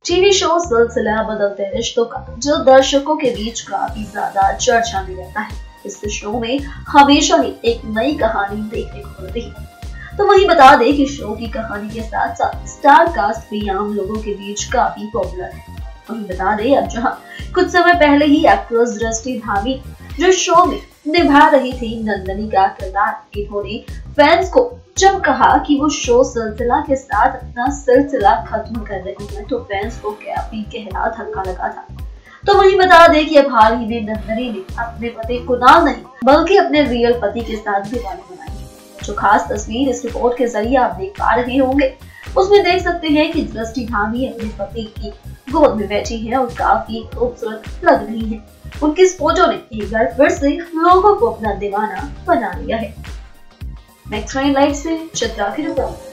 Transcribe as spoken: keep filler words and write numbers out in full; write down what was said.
TV show सिलसिला बदलते रिश्तों का जो दर्शकों के बीच काफी ज्यादा चर्चा में रहता है। इस शो में हमेशा ही एक नई कहानी देखने को मिलती है। तो वही बता दें कि शो की कहानी के साथ साथ स्टार कास्ट भी आम लोगों के बीच काफी पॉपुलर है। वही बता दें अब जहां कुछ समय पहले ही एक्ट्रेस दृष्टि धामी जो शो में निभा रही थी नंदनी का किरदार, इन्होंने फैंस को जब कहा कि वो शो सिलसिला के साथ अपना सिलसिला खत्म कर रही है तो फैंस को काफी गहरा धक्का लगा था। तो वही बता दें कि अब हाल ही में नंदनी ने अपने पति कुणाल नहीं बल्कि अपने रियल पति के साथ दिवाली मनाई है। जो खास तस्वीर इस रिपोर्ट के जरिए आप देख पा रहे होंगे उसमें देख सकते हैं कि दृष्टि धामी अपने पति की गोद में बैठी है और काफी खूबसूरत लग रही है। उनकी इस फोटो ने एक बार फिर से लोगों को अपना दीवाना बना लिया है। नेक्स्ट लाइव से चित्रा की रिपोर्ट।